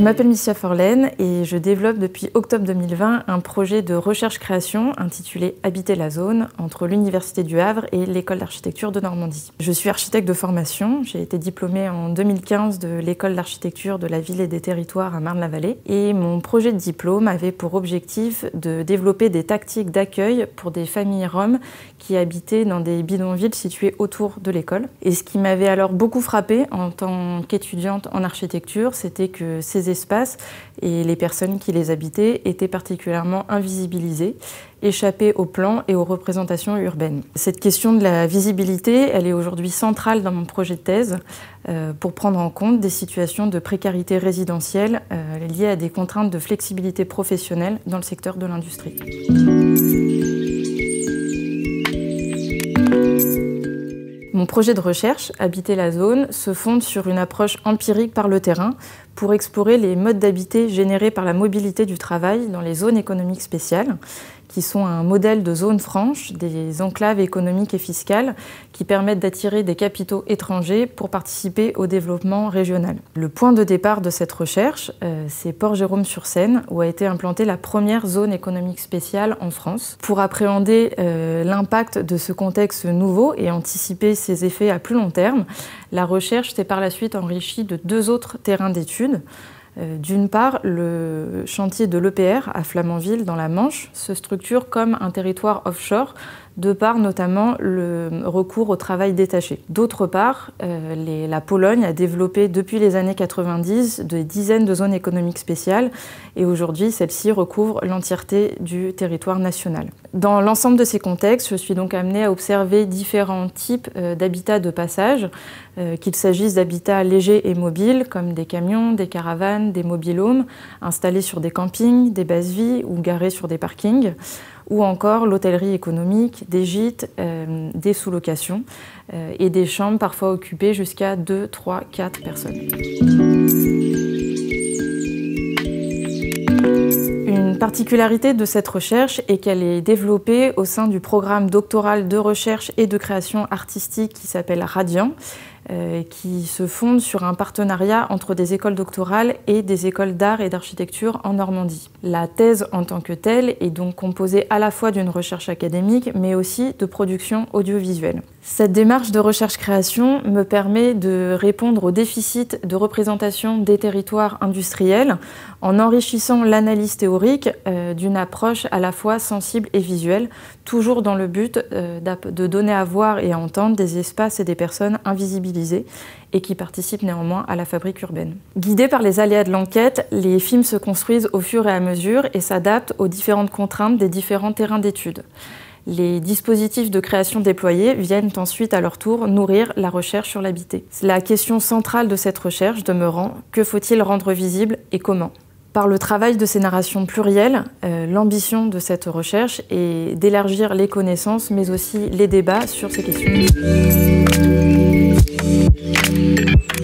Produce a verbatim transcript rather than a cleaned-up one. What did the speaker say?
m'appelle Missia Forlaine et je développe depuis octobre deux mille vingt un projet de recherche-création intitulé Habiter la zone entre l'Université du Havre et l'École d'architecture de Normandie. Je suis architecte de formation, j'ai été diplômée en deux mille quinze de l'École d'architecture de la ville et des territoires à Marne-la-Vallée et mon projet de diplôme avait pour objectif de développer des tactiques d'accueil pour des familles roms qui habitaient dans des bidonvilles situés autour de l'école. Et ce qui m'avait alors beaucoup frappé en tant qu'étudiante en architecture, c'était que ces espaces et les personnes qui les habitaient étaient particulièrement invisibilisés, échappés aux plans et aux représentations urbaines. Cette question de la visibilité, elle est aujourd'hui centrale dans mon projet de thèse euh, pour prendre en compte des situations de précarité résidentielle euh, liées à des contraintes de flexibilité professionnelle dans le secteur de l'industrie. Mon projet de recherche, Habiter la zone, se fonde sur une approche empirique par le terrain pour explorer les modes d'habiter générés par la mobilité du travail dans les zones économiques spéciales, qui sont un modèle de zone franche, des enclaves économiques et fiscales qui permettent d'attirer des capitaux étrangers pour participer au développement régional. Le point de départ de cette recherche, euh, c'est Port-Jérôme-sur-Seine, où a été implantée la première zone économique spéciale en France. Pour appréhender euh, l'impact de ce contexte nouveau et anticiper ses effets à plus long terme, la recherche s'est par la suite enrichie de deux autres terrains d'études. D'une part, le chantier de l'E P R à Flamanville, dans la Manche, se structure comme un territoire offshore, de par notamment le recours au travail détaché. D'autre part, euh, les, la Pologne a développé depuis les années quatre-vingt-dix des dizaines de zones économiques spéciales et aujourd'hui, celles-ci recouvrent l'entièreté du territoire national. Dans l'ensemble de ces contextes, je suis donc amenée à observer différents types euh, d'habitats de passage, euh, qu'il s'agisse d'habitats légers et mobiles, comme des camions, des caravanes, des mobil-homes, installés sur des campings, des bases-vie ou garés sur des parkings, ou encore l'hôtellerie économique, des gîtes, euh, des sous-locations euh, et des chambres parfois occupées jusqu'à deux, trois, quatre personnes. Une particularité de cette recherche est qu'elle est développée au sein du programme doctoral de recherche et de création artistique qui s'appelle Radiant, euh, qui se fonde sur un partenariat entre des écoles doctorales et des écoles d'art et d'architecture en Normandie. La thèse en tant que telle est donc composée à la fois d'une recherche académique, mais aussi de production audiovisuelle. Cette démarche de recherche-création me permet de répondre au déficit de représentation des territoires industriels en enrichissant l'analyse théorique euh, d'une approche à la fois sensible et visuelle, toujours dans le but euh, de donner à voir et à entendre des espaces et des personnes invisibilisées et qui participent néanmoins à la fabrique urbaine. Guidés par les aléas de l'enquête, les films se construisent au fur et à mesure et s'adaptent aux différentes contraintes des différents terrains d'études. Les dispositifs de création déployés viennent ensuite à leur tour nourrir la recherche sur l'habité. La question centrale de cette recherche demeurant, que faut-il rendre visible et comment ? Par le travail de ces narrations plurielles, euh, l'ambition de cette recherche est d'élargir les connaissances mais aussi les débats sur ces questions.